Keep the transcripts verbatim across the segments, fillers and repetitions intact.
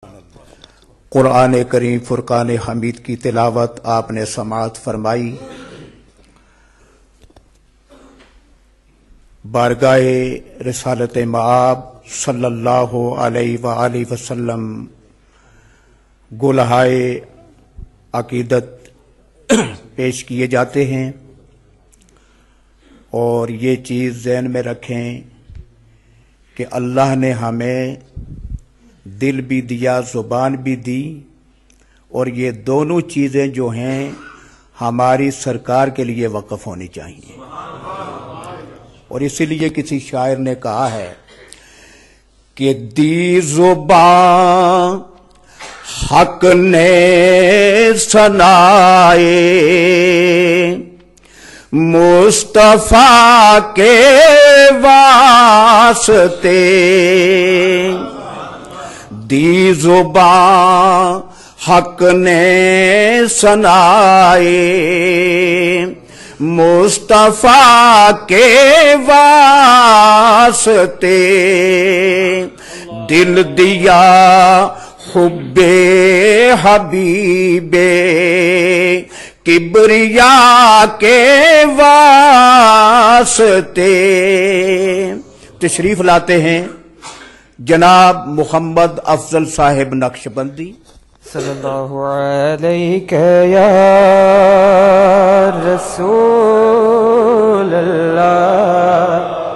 قرآن کریم فرقان حمید کی تلاوت آپ نے سماعت فرمائی۔ بارگاہ رسالت مآب صلی اللہ علیہ وآلہ وسلم گلہائے عقیدت پیش کیے جاتے ہیں، اور یہ چیز ذہن میں رکھیں کہ اللہ نے ہمیں دل بھی دیا، زبان بھی دی، اور یہ دونوں چیزیں جو ہیں ہماری سرکار کے لیے وقف ہونی چاہیے۔ اور اسی لیے کسی شاعر نے کہا ہے کہ دی زبان حق نے سنائے مصطفیٰ کے واسطے، دی زبان حق نے سنائے مصطفیٰ کے واسطے، دل دیا حب حبیب کبریا کے واسطے۔ تشریف لاتے ہیں جناب محمد افضل صاحب نقشبندی۔ صلی اللہ علیہ یا رسول اللہ،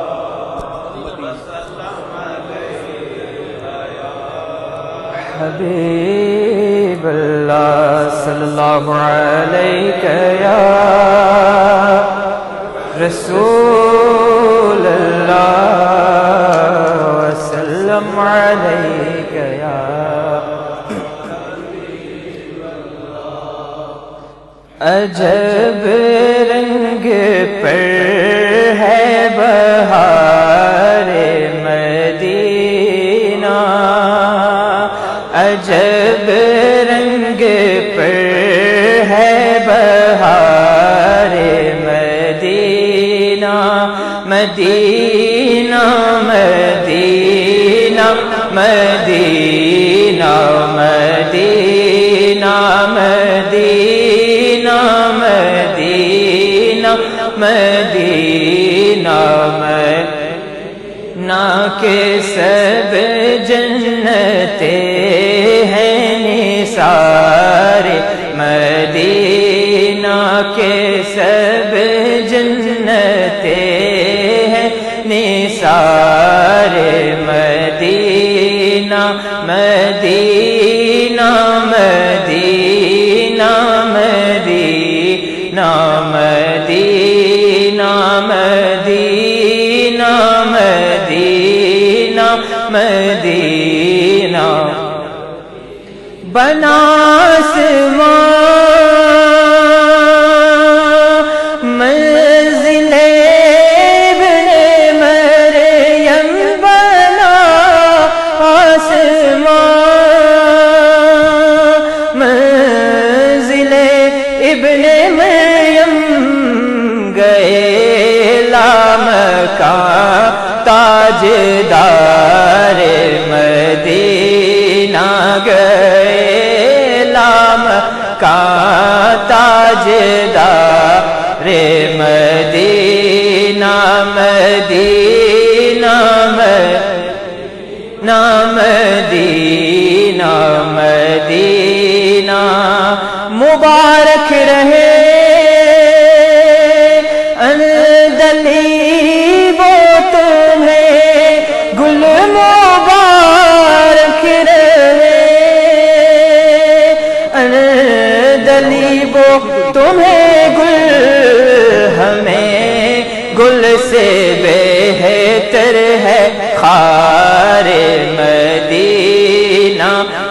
حبیب اللہ، صلی اللہ علیہ یا رسول اللہ، وسلم علیک یا عجب رنگ پر ہے بہار مدینہ، عجب رنگ پر ہے بہار مدینہ، مدینہ مدینہ مدینہ مدینہ مدینہ مدینہ مدینہ مدینہ کے سب جنتے ہیں نثار، مدینہ کے سب جنتے ہیں نثار، مدینہ مدینہ مدینہ مدینہ مدینہ مدینہ مدینہ مدینہ بنا آسمان منزل ابن مریم، بنا آسمان منزل ابن مریم، گئے لامکان تاجدار مدینہ، گئے لامکان تاجدار مدینہ، مدینہ مدینہ مدینہ مدینہ مبارک رہے اندلیب تمہیں، گل مبارک رہے اندلیب تمہیں، گل ہمیں گل سے بہتر ہے خار مدینہ،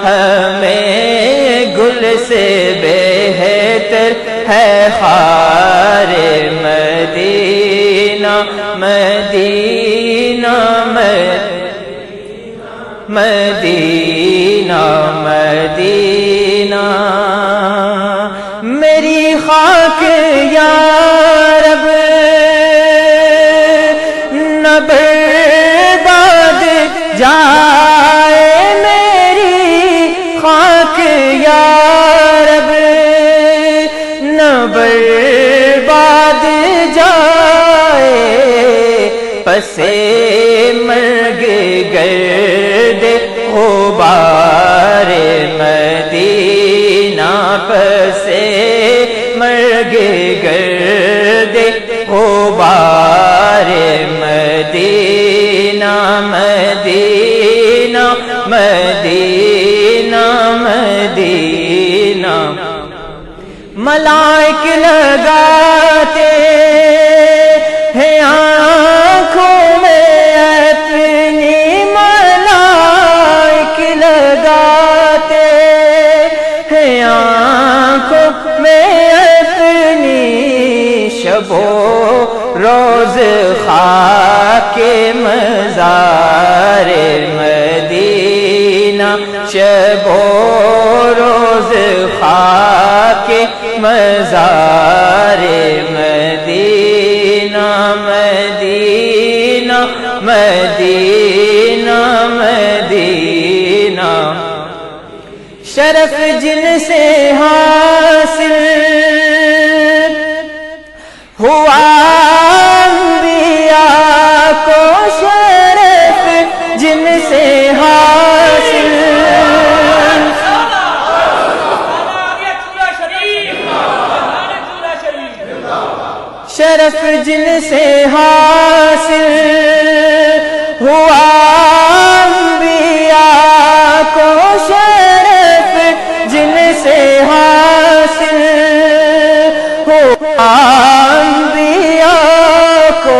ہمیں گل سے بہتر ہے خار مدینہ، مدینہ مدینہ مدینہ میری خاک یا رب نہ برباد جائے، میری کے یا رب نہ برباد جائے پسے مرگ گرد غبار مدینہ پسے مرگ گرد غبار مدینہ مدینہ مدینہ مدینہ ملائک لگاتے ہیں آنکھوں میں اپنی ملائک لگاتے ہیں آنکھوں میں اپنی شب و روز خاک مزار مدینہ شب و روز خاک مزار مدینہ مدینہ مدینہ مدینہ شرف جن سے حاصل ہوا انبیاء کو شرف جن سے حاصل شرف جن سے حاصل ہوا انبیاء کو شرف جن سے حاصل ہوا انبیاء کو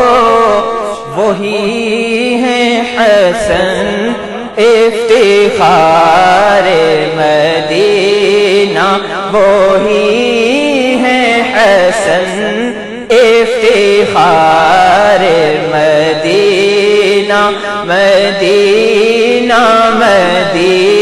وہی ہیں حسن افتخار مدینہ وہی ہیں حسن افتخار مدینہ مدینہ مدینہ